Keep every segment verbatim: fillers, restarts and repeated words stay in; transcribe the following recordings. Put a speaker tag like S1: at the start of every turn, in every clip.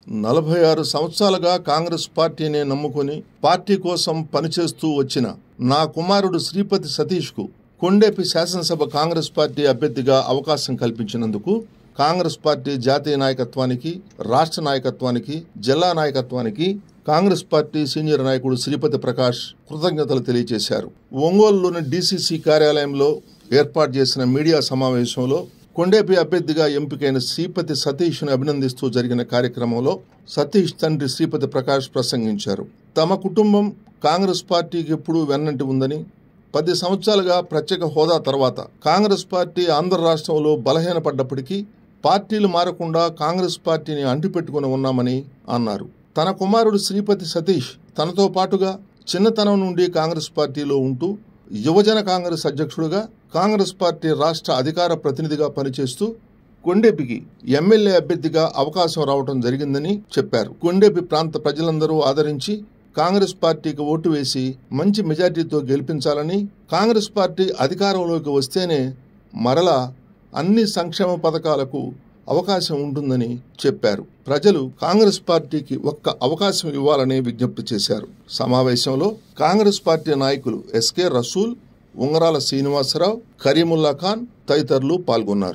S1: నలభై ఆరు సంవత్సరాలుగా కాంగ్రెస్ పార్టీని నమ్ముకొని పార్టీ కోసం పనిచేస్తూ వచ్చిన నా కుమారుడు శ్రీపతి సతీష్కు కొండేపి శాసనసభ కాంగ్రెస్ పార్టీ అభ్యర్థిగా అవకాశం కల్పించినందుకు కాంగ్రెస్ పార్టీ జాతీయ నాయకత్వానికి, రాష్ట్ర నాయకత్వానికి, జిల్లా నాయకత్వానికి కాంగ్రెస్ పార్టీ సీనియర్ నాయకుడు శ్రీపతి ప్రకాష్ కృతజ్ఞతలు తెలియజేశారు. ఒంగోలులోని డీసీసీ కార్యాలయంలో ఏర్పాటు చేసిన మీడియా సమావేశంలో కొండేపి అభ్యర్థిగా ఎంపికైన శ్రీపతి సతీష్ను అభినందిస్తూ జరిగిన కార్యక్రమంలో సతీష్ తండ్రి శ్రీపతి ప్రకాష్ ప్రసంగించారు. తమ కుటుంబం కాంగ్రెస్ పార్టీకి ఎప్పుడూ వెన్నంటి ఉందని, పది సంవత్సరాలుగా ప్రత్యేక హోదా తర్వాత కాంగ్రెస్ పార్టీ ఆంధ్ర రాష్ట్రంలో బలహీనపడ్డప్పటికీ పార్టీలు మారకుండా కాంగ్రెస్ పార్టీని అంటిపెట్టుకుని ఉన్నామని అన్నారు. తన కుమారుడు శ్రీపతి సతీష్ తనతో పాటుగా చిన్నతనం నుండి కాంగ్రెస్ పార్టీలో ఉంటూ యువజన కాంగ్రెస్ అధ్యక్షుడిగా, కాంగ్రెస్ పార్టీ రాష్ట్ర అధికార ప్రతినిధిగా పనిచేస్తూ కొండేపికి ఎమ్మెల్యే అభ్యర్థిగా అవకాశం రావడం జరిగిందని చెప్పారు. కొండేపి ప్రాంత ప్రజలందరూ ఆదరించి కాంగ్రెస్ పార్టీకి ఓటు వేసి మంచి మెజార్టీతో గెలిపించాలని, కాంగ్రెస్ పార్టీ అధికారంలోకి వస్తేనే మరలా అన్ని సంక్షేమ పథకాలకు అవకాశం ఉంటుందని చెప్పారు. ప్రజలు కాంగ్రెస్ పార్టీకి ఒక్క అవకాశం ఇవ్వాలని విజ్ఞప్తి చేశారు. సమావేశంలో కాంగ్రెస్ పార్టీ నాయకులు ఎస్కే రసూల్, ఉంగరాల శ్రీనివాసరావు, కరీముల్లా ఖాన్ తదితరులు పాల్గొన్నారు.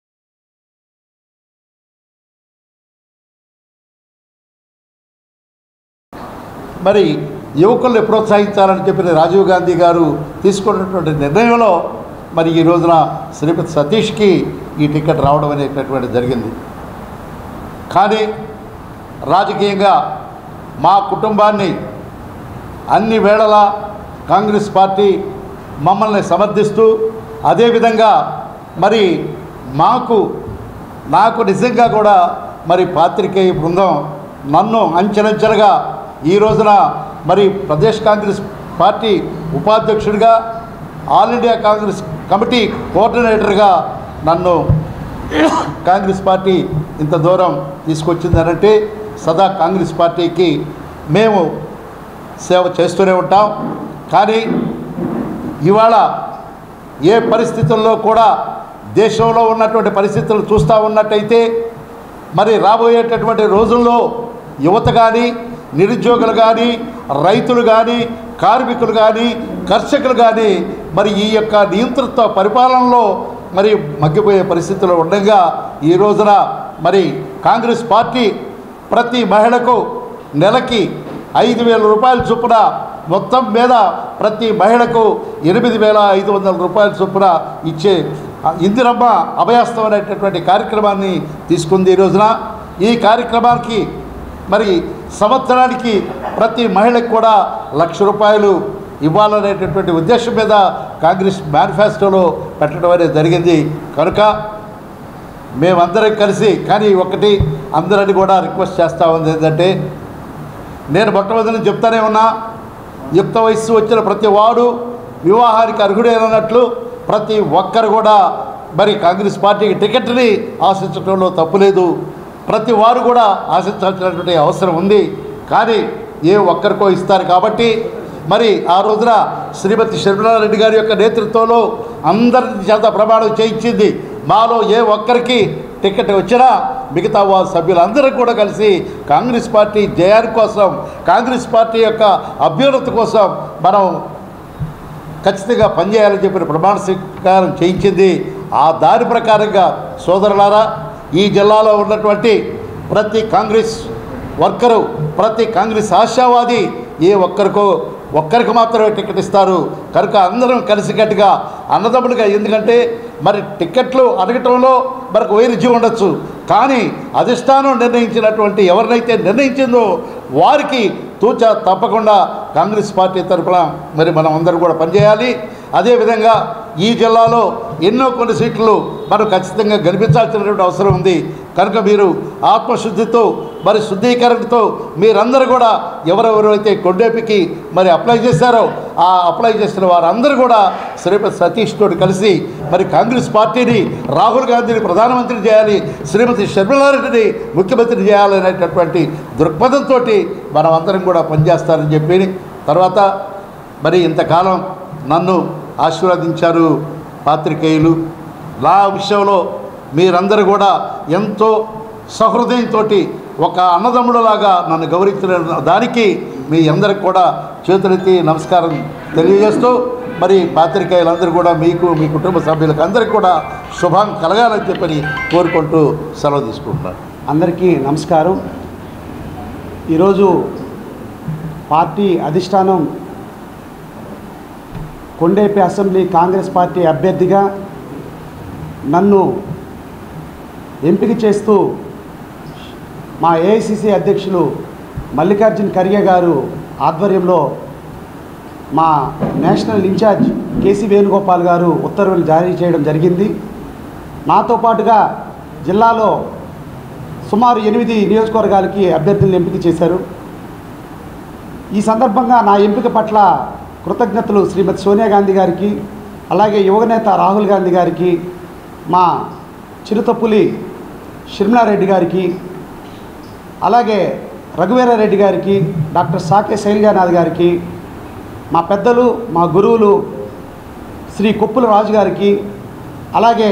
S2: మరి యువకుల్ని ప్రోత్సహించాలని చెప్పిన రాజీవ్ గాంధీ గారు తీసుకున్నటువంటి నిర్ణయంలో మరి ఈ రోజున శ్రీపతి సతీష్కి ఈ టికెట్ రావడం అనేటటువంటి జరిగింది. కానీ రాజకీయంగా మా కుటుంబాన్ని అన్ని వేళలా కాంగ్రెస్ పార్టీ మమ్మల్ని సమర్థిస్తూ, అదేవిధంగా మరి మాకు నాకు నిజంగా కూడా మరి పాత్రికేయ బృందం నన్ను అంచెలంచెలుగా ఈ రోజున మరి ప్రదేశ్ కాంగ్రెస్ పార్టీ ఉపాధ్యక్షుడిగా, ఆల్ ఇండియా కాంగ్రెస్ కమిటీ కోఆర్డినేటర్గా నన్ను కాంగ్రెస్ పార్టీ ఇంత దూరం తీసుకొచ్చిందనంటే సదా కాంగ్రెస్ పార్టీకి మేము సేవ చేస్తూనే ఉంటాం. కానీ ఇవాళ ఏ పరిస్థితుల్లో కూడా దేశంలో ఉన్నటువంటి పరిస్థితులు చూస్తూ ఉన్నట్టయితే మరి రాబోయేటటువంటి రోజుల్లో యువత కానీ, నిరుద్యోగులు కానీ, రైతులు కానీ, కార్మికులు కానీ, కర్షకులు కానీ మరి ఈ యొక్క నియంతృత్వ పరిపాలనలో మరి మగ్గిపోయే పరిస్థితులు ఉండగా ఈ రోజున మరి కాంగ్రెస్ పార్టీ ప్రతి మహిళకు నెలకి ఐదు వేల రూపాయల చొప్పున, మొత్తం మీద ప్రతి మహిళకు ఎనిమిది వేల ఐదు వందల రూపాయల చొప్పున ఇచ్చే ఇందిరమ్మ అభయాస్తం అనేటటువంటి కార్యక్రమాన్ని తీసుకుంది. ఈ రోజున ఈ కార్యక్రమానికి మరి సంవత్సరానికి ప్రతి మహిళకు కూడా లక్ష రూపాయలు ఇవ్వాలనేటటువంటి ఉద్దేశం మీద కాంగ్రెస్ మేనిఫెస్టోలో పెట్టడం అనేది జరిగింది. కనుక మేమందరం కలిసి, కానీ ఒకటి అందరిని కూడా రిక్వెస్ట్ చేస్తూ ఉంది ఏంటంటే, నేను మొట్టమొదటి చెప్తానే ఉన్నా, యుక్త వయస్సు వచ్చిన ప్రతి వాడు వివాహానికి అర్హుడేనన్నట్లు ప్రతి ఒక్కరు కూడా మరి కాంగ్రెస్ పార్టీకి టికెట్ని ఆశించడంలో తప్పులేదు. ప్రతి వారు కూడా ఆశించాల్సినటువంటి అవసరం ఉంది. కానీ ఏ ఒక్కరికో ఇస్తారు కాబట్టి మరి ఆ రోజున శ్రీమతి శర్మిలారెడ్డి గారి యొక్క నేతృత్వంలో అందరి చేత ప్రమాణం చేయించింది. మాలో ఏ ఒక్కరికి టికెట్ వచ్చినా మిగతా వారి సభ్యులందరూ కూడా కలిసి కాంగ్రెస్ పార్టీ జయాని కోసం, కాంగ్రెస్ పార్టీ యొక్క అభ్యున్నతి కోసం మనం ఖచ్చితంగా పనిచేయాలని చెప్పిన ప్రమాణ స్వీకారం చేయించింది. ఆ దాని ప్రకారంగా సోదరులారా, ఈ జిల్లాలో ఉన్నటువంటి ప్రతి కాంగ్రెస్ వర్కరు, ప్రతి కాంగ్రెస్ ఆశావాది ఏ ఒక్కరికో ఒక్కరికి మాత్రమే టికెట్ ఇస్తారు. కనుక అందరం కలిసికట్టుగా అన్నదమ్ములుగా, ఎందుకంటే మరి టికెట్లు అడగటంలో మనకు వైరుధ్యం ఉండొచ్చు, కానీ అధిష్టానం నిర్ణయించినటువంటి ఎవరినైతే నిర్ణయించిందో వారికి తూచా తప్పకుండా కాంగ్రెస్ పార్టీ తరఫున మరి మనం అందరూ కూడా పనిచేయాలి. అదేవిధంగా ఈ జిల్లాలో ఎన్నో కొన్ని సీట్లు మనం ఖచ్చితంగా గెలిపించాల్సినటువంటి అవసరం ఉంది. కనుక మీరు ఆత్మశుద్ధితో మరి శుద్ధీకరణతో మీరందరూ కూడా ఎవరెవరైతే కొండేపికి మరి అప్లై చేశారో ఆ అప్లై చేసిన వారందరూ కూడా శ్రీమతి సతీష్ తోటి కలిసి మరి కాంగ్రెస్ పార్టీని, రాహుల్ గాంధీని ప్రధానమంత్రి చేయాలి, శ్రీమతి శర్మిలారెడ్డిని ముఖ్యమంత్రి చేయాలనేటటువంటి దృక్పథంతో మనం అందరం కూడా పనిచేస్తారని చెప్పి, తర్వాత మరి ఇంతకాలం నన్ను ఆశీర్వదించారు పాత్రికేయులు. నా విషయంలో మీరందరూ కూడా ఎంతో సహృదయంతో ఒక అన్నదమ్ముడులాగా నన్ను గౌరవించిన దానికి మీ అందరికి కూడా చేతులెత్తి నమస్కారం తెలియజేస్తూ మరి పాత్రికేయులందరూ కూడా మీకు మీ కుటుంబ సభ్యులకు అందరికీ కూడా శుభం కలగాలని చెప్పని కోరుకుంటూ సెలవు తీసుకుంటున్నాను.
S3: అందరికీ నమస్కారం. ఈరోజు పార్టీ అధిష్టానం కొండేపి అసెంబ్లీ కాంగ్రెస్ పార్టీ అభ్యర్థిగా నన్ను ఎంపిక చేస్తూ మా ఏఐసిసి అధ్యక్షులు మల్లికార్జున్ ఖర్గే గారు ఆధ్వర్యంలో మా నేషనల్ ఇన్ఛార్జ్ కేసీ వేణుగోపాల్ గారు ఉత్తర్వులు జారీ చేయడం జరిగింది. నాతో పాటుగా జిల్లాలో సుమారు ఎనిమిది నియోజకవర్గాలకి అభ్యర్థులను ఎంపిక చేశారు. ఈ సందర్భంగా నా ఎంపిక పట్ల కృతజ్ఞతలు శ్రీమతి సోనియా గాంధీ గారికి, అలాగే యువనేత రాహుల్ గాంధీ గారికి, మా చిరుతపులి షర్మిలారెడ్డి గారికి, అలాగే రఘువీరారెడ్డి గారికి, డాక్టర్ సాకే శైలజానాథ్ గారికి, మా పెద్దలు మా గురువులు శ్రీ కొప్పుల రాజు గారికి, అలాగే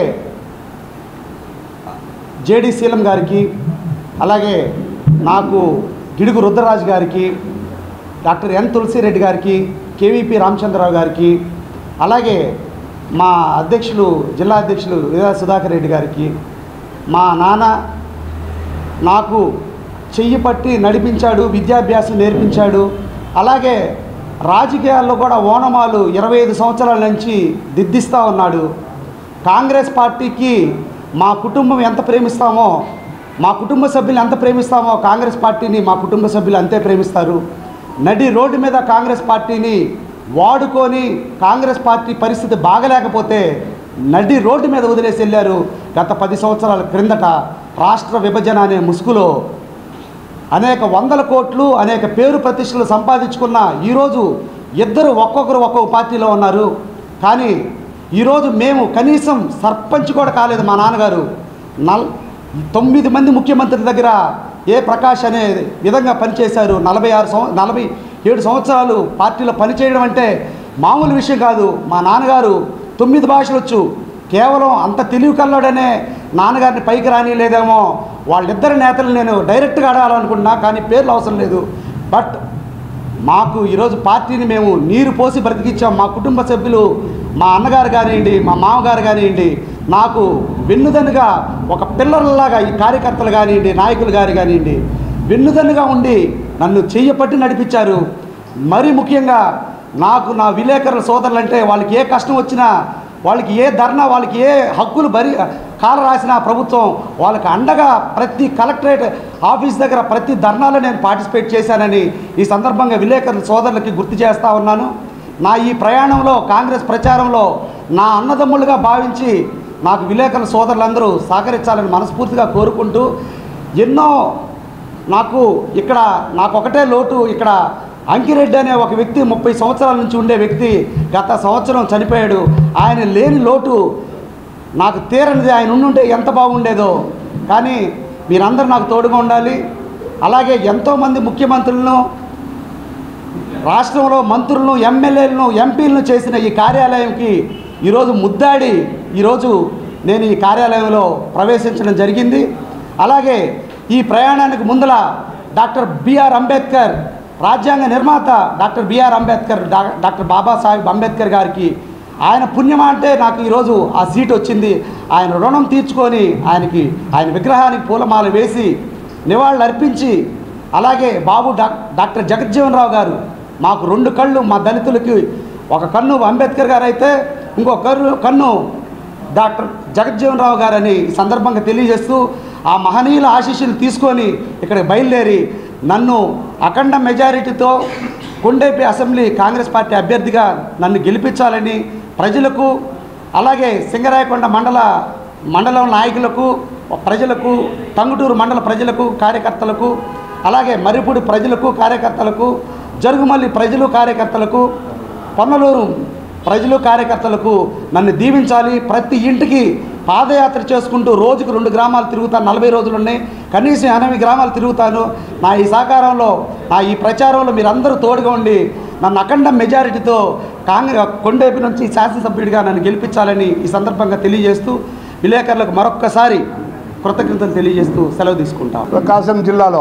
S3: జేడి శీలం గారికి, అలాగే నాకు గిడుగు రుద్రరాజు గారికి, డాక్టర్ ఎన్ తులసిరెడ్డి గారికి, కేవీపీ రామచంద్రరావు గారికి, అలాగే మా అధ్యక్షులు జిల్లా అధ్యక్షులు విదా సుధాకర్ రెడ్డి గారికి, మా నాన్న నాకు చెయ్యి పట్టి నడిపించాడు, విద్యాభ్యాసం నేర్పించాడు. అలాగే రాజకీయాల్లో కూడా ఓనమాలు ఇరవై ఐదు సంవత్సరాల నుంచి దిద్దిస్తూ ఉన్నాడు. కాంగ్రెస్ పార్టీకి మా కుటుంబం ఎంత ప్రేమిస్తామో, మా కుటుంబ సభ్యులు ఎంత ప్రేమిస్తామో కాంగ్రెస్ పార్టీని మా కుటుంబ సభ్యులు అంతే ప్రేమిస్తారు. నడి రోడ్డు మీద కాంగ్రెస్ పార్టీని వాడుకొని కాంగ్రెస్ పార్టీ పరిస్థితి బాగలేకపోతే నడి రోడ్డు మీద వదిలేసి వెళ్ళారు. గత పది సంవత్సరాల క్రిందట రాష్ట్ర విభజన అనే ముసుగులో అనేక వందల కోట్లు అనేక పేరు ప్రతిష్టలు సంపాదించుకున్న ఈరోజు ఇద్దరు ఒక్కొక్కరు ఒక్కొక్క పార్టీలో ఉన్నారు. కానీ ఈరోజు మేము కనీసం సర్పంచ్ కూడా కాలేదు. మా నాన్నగారు నల్ తొమ్మిది మంది ముఖ్యమంత్రుల దగ్గర ఏ ప్రకాష్ అనే విధంగా పనిచేశారు. నలభై ఆరు సంవ నలభై ఏడు సంవత్సరాలు పార్టీలో పనిచేయడం అంటే మామూలు విషయం కాదు. మా నాన్నగారు తొమ్మిది భాషలు వచ్చు. కేవలం అంత తెలివి కల్లోడనే నాన్నగారిని పైకి రానిలేదేమో. వాళ్ళిద్దరి నేతలు నేను డైరెక్ట్గా అడగాలనుకుంటున్నా, కానీ పేర్లు అవసరం లేదు. బట్ మాకు ఈరోజు పార్టీని మేము నీరు పోసి బ్రతికించాం. మా కుటుంబ సభ్యులు, మా అన్నగారు కానివ్వండి, మా మామగారు కానివ్వండి, నాకు వెన్నుదన్నుగా ఒక పిల్లర్లాగా ఈ కార్యకర్తలు కానివ్వండి, నాయకులు గారు కానివ్వండి, వెన్నుదన్నుగా ఉండి నన్ను చెయ్యపట్టి నడిపించారు. మరీ ముఖ్యంగా నాకు నా విలేకరుల సోదరులంటే వాళ్ళకి ఏ కష్టం వచ్చినా, వాళ్ళకి ఏ ధర్నా, వాళ్ళకి ఏ హక్కులు బరి కాల రాసిన ప్రభుత్వం వాళ్ళకి అండగా ప్రతి కలెక్టరేట్ ఆఫీస్ దగ్గర ప్రతి ధర్నాలో నేను పార్టిసిపేట్ చేశానని ఈ సందర్భంగా విలేకరుల సోదరులకి గుర్తు చేస్తూ ఉన్నాను. నా ఈ ప్రయాణంలో కాంగ్రెస్ ప్రచారంలో నా అన్నదమ్ములుగా భావించి నాకు విలేకరుల సోదరులందరూ సహకరించాలని మనస్ఫూర్తిగా కోరుకుంటూ, ఎన్నో నాకు ఇక్కడ నాకు ఒకటే లోటు, ఇక్కడ అంకిరెడ్డి అనే ఒక వ్యక్తి ముప్పై సంవత్సరాల నుంచి ఉండే వ్యక్తి గత సంవత్సరం చనిపోయాడు. ఆయన లేని లోటు నాకు తీరనిది. ఆయన ఉండుంటే ఎంత బాగుండేదో. కానీ మీరందరూ నాకు తోడుగా ఉండాలి. అలాగే ఎంతోమంది ముఖ్యమంత్రులను, రాష్ట్రంలో మంత్రులను, ఎమ్మెల్యేలను, ఎంపీలను చేసిన ఈ కార్యాలయంకి ఈరోజు ముద్దాడి ఈరోజు నేను ఈ కార్యాలయంలో ప్రవేశించడం జరిగింది. అలాగే ఈ ప్రయాణానికి ముందల డాక్టర్ బిఆర్ అంబేద్కర్, రాజ్యాంగ నిర్మాత doctor BR Ambedkar, doctor Babasaheb Ambedkar గారికి ఆయన పుణ్యమా అంటే నాకు ఈరోజు ఆ సీట్ వచ్చింది. ఆయన రుణం తీర్చుకొని ఆయనకి ఆయన విగ్రహానికి పూలమాల వేసి నివాళులు అర్పించి, అలాగే బాబు డాక్టర్ జగజ్జీవన్ రావు గారు, మాకు రెండు కళ్ళు, మా దళితులకి ఒక కన్ను అంబేద్కర్ గారు అయితే ఇంకో కన్ను కన్ను డాక్టర్ జగజ్జీవన్ రావు గారని ఈ సందర్భంగా తెలియజేస్తూ, ఆ మహనీయుల ఆశీస్సులు తీసుకొని ఇక్కడికి బయలుదేరి నన్ను అఖండ మెజారిటీతో కొండేపి అసెంబ్లీ కాంగ్రెస్ పార్టీ అభ్యర్థిగా నన్ను గెలిపించాలని ప్రజలకు, అలాగే సింగరాయకొండ మండల మండలం నాయకులకు, ప్రజలకు, టంగుటూరు మండల ప్రజలకు, కార్యకర్తలకు, అలాగే మర్రిపూడి ప్రజలకు, కార్యకర్తలకు, జరుగుమల్లి ప్రజలు, కార్యకర్తలకు, పొన్నలూరు ప్రజలు, కార్యకర్తలకు నన్ను దీవించాలి. ప్రతి ఇంటికి పాదయాత్ర చేసుకుంటూ రోజుకు రెండు గ్రామాలు తిరుగుతాను. నలభై రోజులు ఉన్నాయి, కనీసం ఎనభై గ్రామాలు తిరుగుతాను. నా ఈ సహకారంలో, నా ఈ ప్రచారంలో మీరందరూ తోడుగా ఉండి నన్ను అఖండ మెజారిటీతో కాంగ్రెస్ కొండేపి నుంచి శాసనసభ్యుడిగా నన్ను గెలిపించాలని ఈ సందర్భంగా తెలియజేస్తూ, విలేకరులకు మరొక్కసారి కృతజ్ఞతలు తెలియజేస్తూ సెలవు తీసుకుంటాం.
S4: ప్రకాశం జిల్లాలో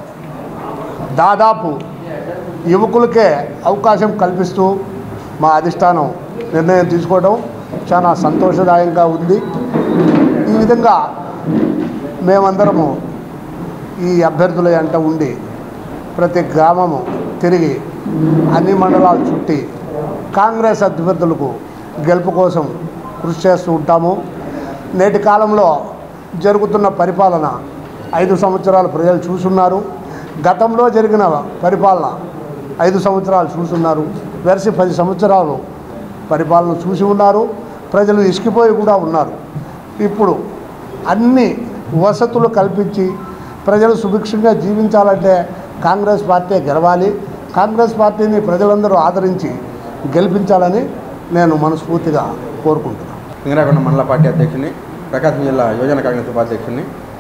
S4: దాదాపు యువకులకే అవకాశం కల్పిస్తూ మా అధిష్టానం నిర్ణయం తీసుకోవడం చాలా సంతోషదాయంగా ఉంది. ఈ విధంగా మేమందరము ఈ అభ్యర్థుల వెంట ఉండి ప్రతి గ్రామము తిరిగి అన్ని మండలాలు చుట్టి కాంగ్రెస్ అభ్యర్థులకు గెలుపు కోసం కృషి చేస్తూ ఉంటాము. నేటి కాలంలో జరుగుతున్న పరిపాలన ఐదు సంవత్సరాలు ప్రజలు చూస్తున్నారు. గతంలో జరిగిన పరిపాలన ఐదు సంవత్సరాలు చూస్తున్నారు. వెరసి పది సంవత్సరాలు పరిపాలన చూసి ఉన్నారు. ప్రజలు ఇసుకిపోయి కూడా ఉన్నారు. ఇప్పుడు అన్ని వసతులు కల్పించి ప్రజలు సుభిక్షంగా జీవించాలంటే కాంగ్రెస్ పార్టీ గెలవాలి. కాంగ్రెస్ పార్టీని ప్రజలందరూ ఆదరించి గెలిపించాలని నేను మనస్ఫూర్తిగా కోరుకుంటున్నాను.
S5: సింగరాకొండ మండల పార్టీ అధ్యక్షుని, ప్రకాశం జిల్లా యువజన కాంగ్రెస్ ఉపాధ్యక్షుని.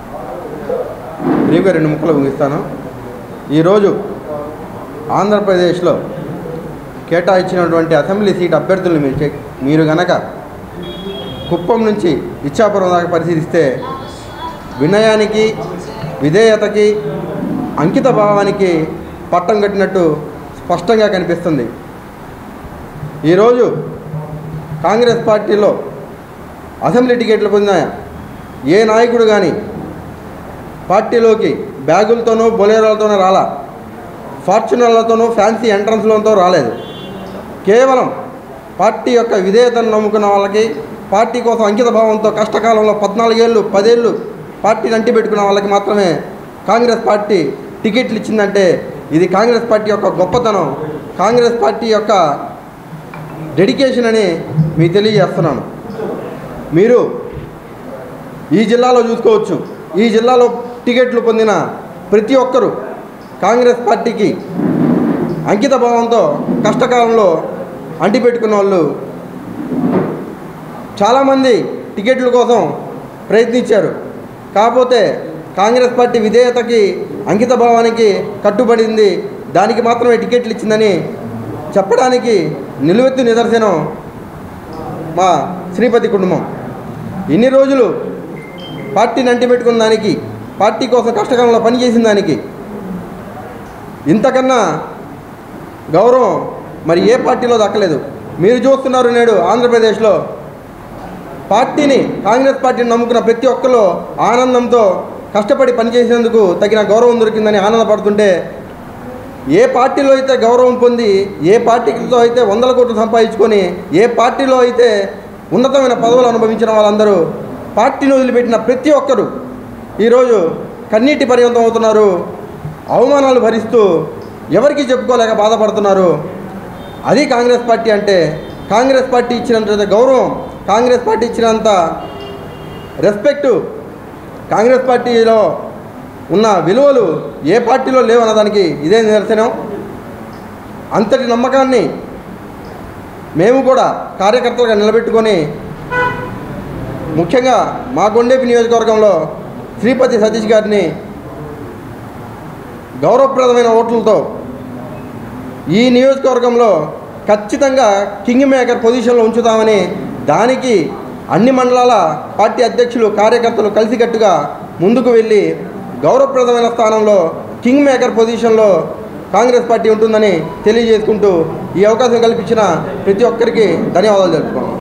S5: బ్రీఫ్గా రెండు ముక్కలు ముగిస్తాను. ఈరోజు ఆంధ్రప్రదేశ్లో కేటాయించినటువంటి అసెంబ్లీ సీట్ అభ్యర్థులను మీరు చెక్ మీరు గనక కుప్పం నుంచి ఇచ్చాపురం దాకా పరిశీలిస్తే వినయానికి, విధేయతకి, అంకిత భావానికి పట్టం కట్టినట్టు స్పష్టంగా కనిపిస్తుంది. ఈరోజు కాంగ్రెస్ పార్టీలో అసెంబ్లీ టికెట్లు పొందిన ఏ నాయకుడు కానీ పార్టీలోకి బ్యాగులతోనో బొలేరోలతోనో రాలా, ఫార్చునర్లతోనో ఫ్యాన్సీ ఎంట్రన్స్లతో రాలేదు. కేవలం పార్టీ యొక్క విధేయతను నమ్ముకున్న వాళ్ళకి, పార్టీ కోసం అంకిత భావంతో కష్టకాలంలో పద్నాలుగేళ్ళు పదేళ్ళు పార్టీని అంటిపెట్టుకున్న వాళ్ళకి మాత్రమే కాంగ్రెస్ పార్టీ టికెట్లు ఇచ్చిందంటే ఇది కాంగ్రెస్ పార్టీ యొక్క గొప్పతనం, కాంగ్రెస్ పార్టీ యొక్క డెడికేషన్ అని మీకు తెలియజేస్తున్నాను. మీరు ఈ జిల్లాలో చూసుకోవచ్చు. ఈ జిల్లాలో టికెట్లు పొందిన ప్రతి ఒక్కరూ కాంగ్రెస్ పార్టీకి అంకిత భావంతో కష్టకాలంలో అంటిపెట్టుకున్న వాళ్ళు చాలామంది టికెట్ల కోసం ప్రయత్నించారు. కాకపోతే కాంగ్రెస్ పార్టీ విధేయతకి, అంకిత భావానికి కట్టుబడింది. దానికి మాత్రమే టికెట్లు ఇచ్చిందని చెప్పడానికి నిలువెత్తు నిదర్శనం మా శ్రీపతి కుటుంబం. ఇన్ని రోజులు పార్టీని అంటిపెట్టుకున్న దానికి, పార్టీ కోసం కష్టకాలంలో పనిచేసిన దానికి ఇంతకన్నా గౌరవం మరి ఏ పార్టీలో దక్కలేదు. మీరు చూస్తున్నారు నేడు ఆంధ్రప్రదేశ్లో పార్టీని, కాంగ్రెస్ పార్టీని నమ్ముకున్న ప్రతి ఒక్కరు ఆనందంతో కష్టపడి పనిచేసేందుకు తగిన గౌరవం దొరికిందని ఆనందపడుతుంటే, ఏ పార్టీలో అయితే గౌరవం పొంది, ఏ పార్టీతో అయితే వందల కోట్లు సంపాదించుకొని, ఏ పార్టీలో అయితే ఉన్నతమైన పదవులు అనుభవించిన వాళ్ళందరూ పార్టీని వదిలిపెట్టిన ప్రతి ఒక్కరూ ఈరోజు కన్నీటి పర్యంతం అవుతున్నారు. అవమానాలు భరిస్తూ ఎవరికి చెప్పుకోలేక బాధపడుతున్నారు. అది కాంగ్రెస్ పార్టీ అంటే. కాంగ్రెస్ పార్టీ ఇచ్చినంత గౌరవం, కాంగ్రెస్ పార్టీ ఇచ్చినంత రెస్పెక్టు, కాంగ్రెస్ పార్టీలో ఉన్న విలువలు ఏ పార్టీలో లేవన్నదానికి ఇదే నిదర్శనం. అంతటి నమ్మకాన్ని మేము కూడా కార్యకర్తలుగా నిలబెట్టుకొని, ముఖ్యంగా మా కొండేపి నియోజకవర్గంలో శ్రీపతి సతీష్ గారిని గౌరవప్రదమైన ఓట్లతో ఈ నియోజకవర్గంలో ఖచ్చితంగా కింగ్ మేకర్ పొజిషన్లో ఉంచుతామని, దానికి అన్ని మండలాల పార్టీ అధ్యక్షులు, కార్యకర్తలు కలిసికట్టుగా ముందుకు వెళ్ళి గౌరవప్రదమైన స్థానంలో కింగ్ మేకర్ పొజిషన్లో కాంగ్రెస్ పార్టీ ఉంటుందని తెలియజేసుకుంటూ ఈ అవకాశం కల్పించిన ప్రతి ఒక్కరికి ధన్యవాదాలు తెలుపుతున్నాను.